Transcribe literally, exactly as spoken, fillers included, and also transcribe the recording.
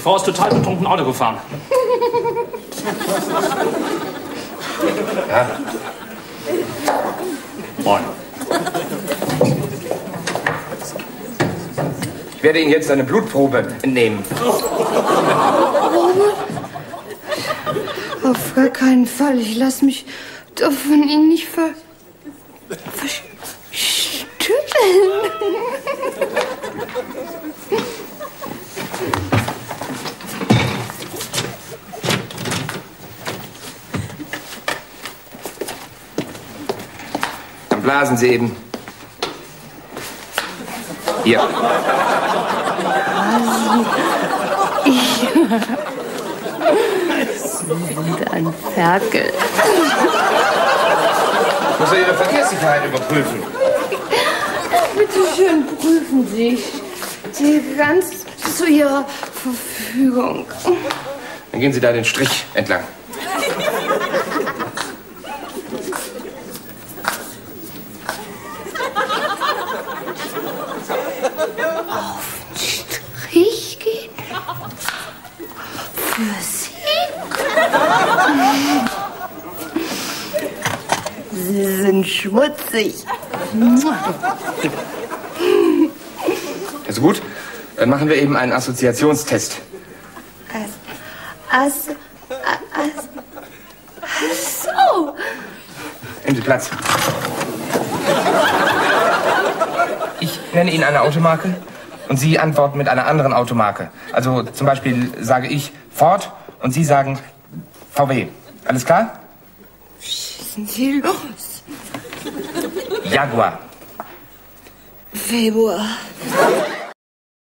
Frau ist total betrunken Auto gefahren. Ja. Moin. Ich werde Ihnen jetzt eine Blutprobe entnehmen. Auf gar keinen Fall. Ich lasse mich doch von Ihnen nicht ver... verstümmeln. Dann blasen Sie eben. Hier. Ich... Sie sind ein Ferkel. Ich muss ja Ihre Verkehrssicherheit überprüfen. Bitte schön, prüfen Sie. Ich stehe ganz zu Ihrer Verfügung. Dann gehen Sie da den Strich entlang. Auf den Strich gehen? Für Sie? Sie sind schmutzig. Also gut, dann machen wir eben einen Assoziationstest. As, as, as, so. Nehmen Sie Platz. Ich nenne Ihnen eine Automarke und Sie antworten mit einer anderen Automarke. Also zum Beispiel sage ich Ford und Sie sagen V W. Alles klar? Schießen Sie los. Jaguar. Februar.